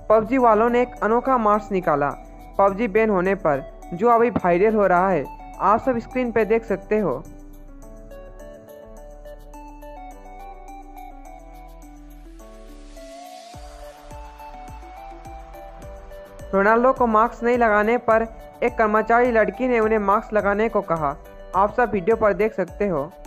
PUBG वालों ने एक अनोखा मार्च निकाला पबजी बैन होने पर, जो अभी वायरल हो रहा है। आप सब स्क्रीन पे देख सकते हो। रोनाल्डो को मास्क नहीं लगाने पर एक कर्मचारी लड़की ने उन्हें मास्क लगाने को कहा। आप सब वीडियो पर देख सकते हो।